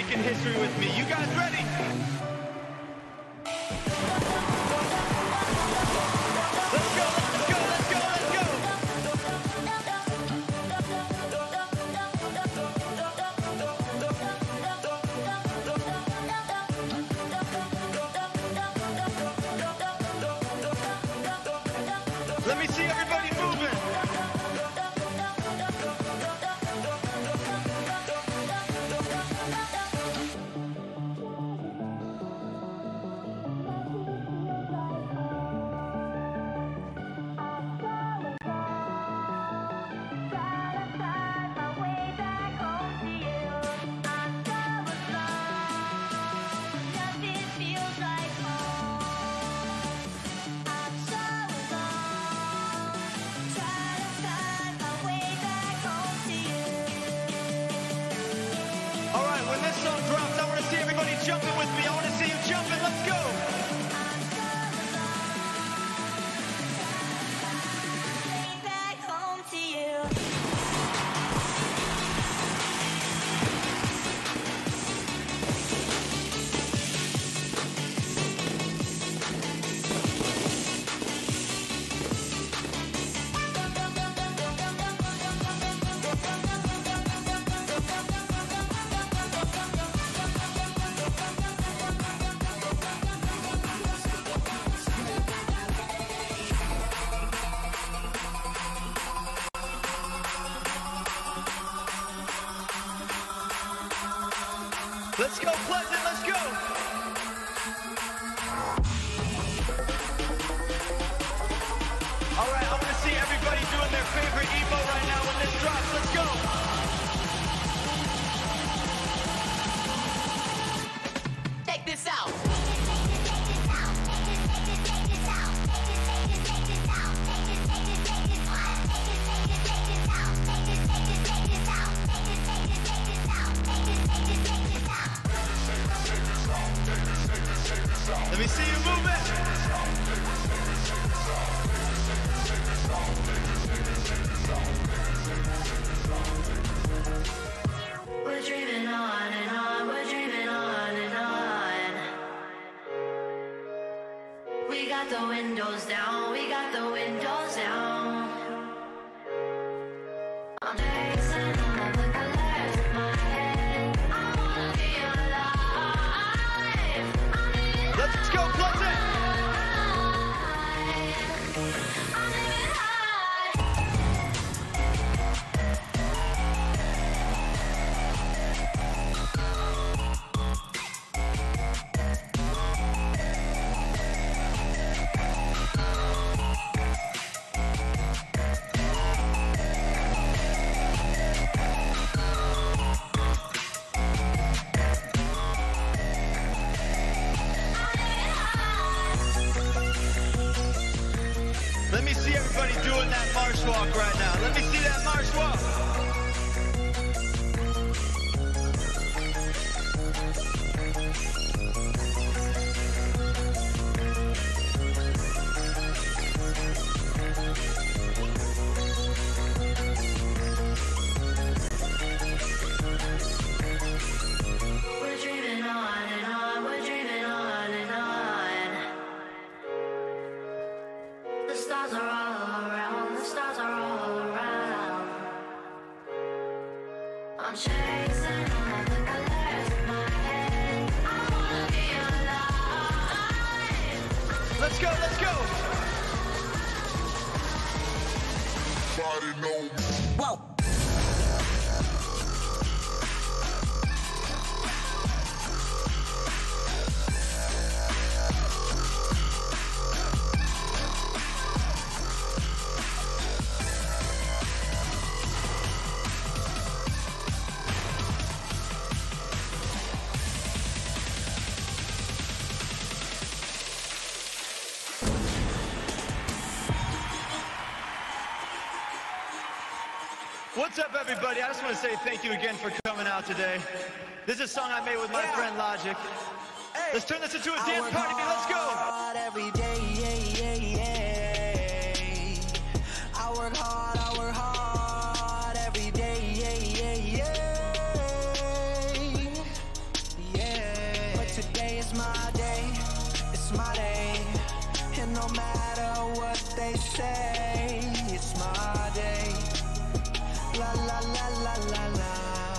making history with me. You guys ready? Let's go, let's go, let's go, let's go. Let me see everybody moving. When this song drops, I want to see everybody jumping with me. I want to see you jumping. Let's go. Back home to you. Let's go, Pleasant, let's go! Alright, I want to see everybody doing their favorite emo right now when this drops. Let's go! Check this out. Let me see you move it! We're dreaming on and on, we're dreaming on and on. We got the windows down, we got the windows down. I'm chasing all the colors in my head. I wanna be alive. I'm living Let's go, Pleasant! I'm living high. Let me see everybody doing that march walk right now. Let me see that march walk. We're dreaming on and on, we're dreaming on and on. The stars are all around, the stars are all around. I'm chasing all the colors in my head. I wanna be alive. Let's go, let's go! Whoa. What's up, everybody? I just want to say thank you again for coming out today. This is a song I made with my friend Logic. Let's turn this into a dance party. Let's go! Every day, I work hard every day, say. It's my day. La la la la la la,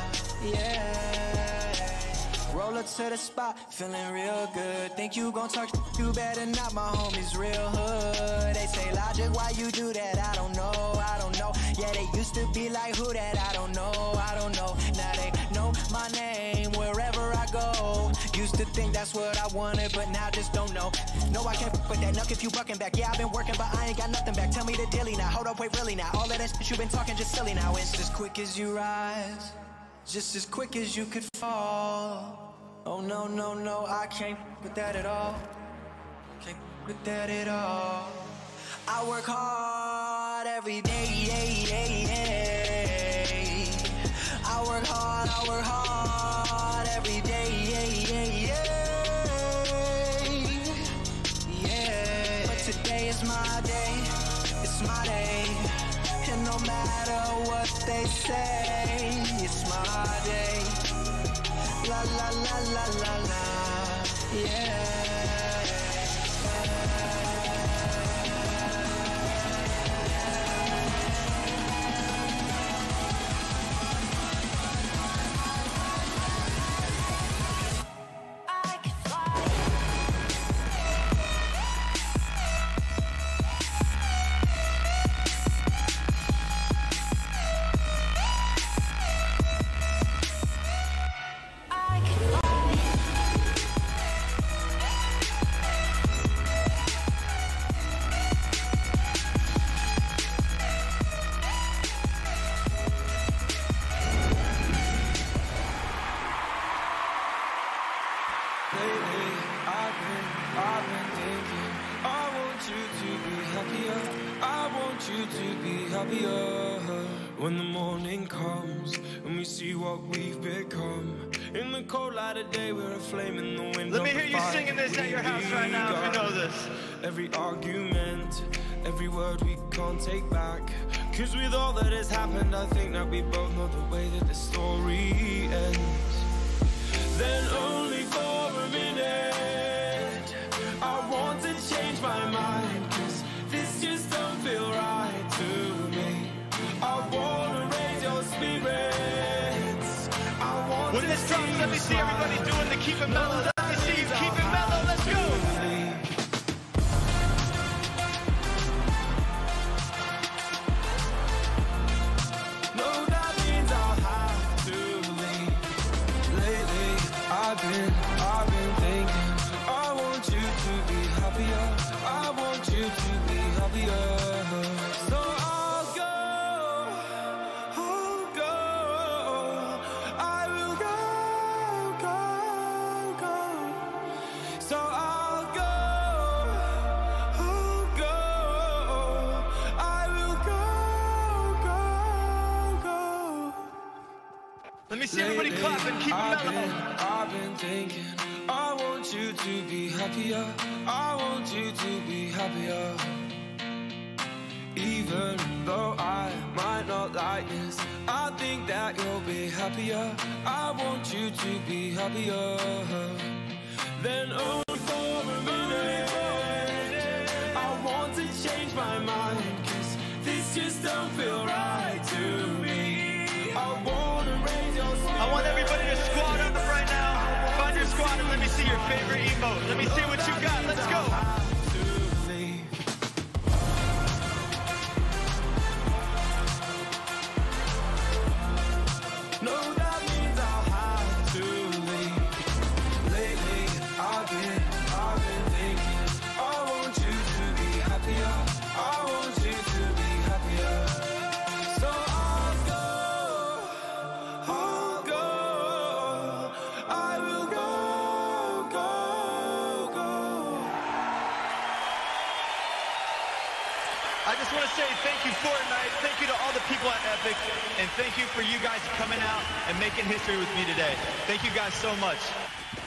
yeah. Roll up to the spot, feeling real good. Think you gon' talk, you better not, my homies real hood. They say, Logic, why you do that? I don't know, I don't know. Yeah, they used to be like, who that? I don't know, I don't know. Now they know my name wherever I go. Used to think that's what I wanted, but now just don't know. No, I can't f with that nuck if you bucking back. Yeah, I've been working, but I ain't got nothing back. Tell me the dilly now, hold up, wait, really now. All of that shit you been talking just silly now. It's as quick as you rise, just as quick as you could fall. Oh no, no, no, I can't f with that at all. Can't f with that at all. I work hard every day, I work hard every day, yeah. But today is my day, it's my day. And no matter what they say, it's my day. La la la la la la, yeah. When the morning comes and we see what we've become, in the cold light of day we're a flame in the wind. Let me hear you singing this at your house right now if you know this. Every argument, every word we can't take back, 'cause with all that has happened I think that we both know the way that the story ends. Then only for a minute I want to change my mind, 'cause this just don't feel right to me. I wanna raise your spirits. I want when this drops, let me see everybody doing the keep it mellow. Let me see you keep it mellow. Let's go. No, that means I'll have to leave. Lately, I've been thinking. I want you to be happier. I want you to be happier. So let me see everybody clapping, keep it mellow. I've been thinking, I want you to be happier. I want you to be happier. Even though I might not like this, I think that you'll be happier. I want you to be happier. Then only for a minute I want to change my mind, 'cause this just don't feel right to me. I wanna raise your spirit. I want everybody to squad up right now. Find your squad and let me see your favorite emote. Let me see what you got. Let's go. No, that means I'll have to leave. Lately, I've been thinking. I want you to be happier. I want you to be happier. So I'll go. I will go. I just want to say thank you, Fortnite. Thank you to all the people at Epic. And thank you for you guys coming out and making history with me today. Thank you guys so much.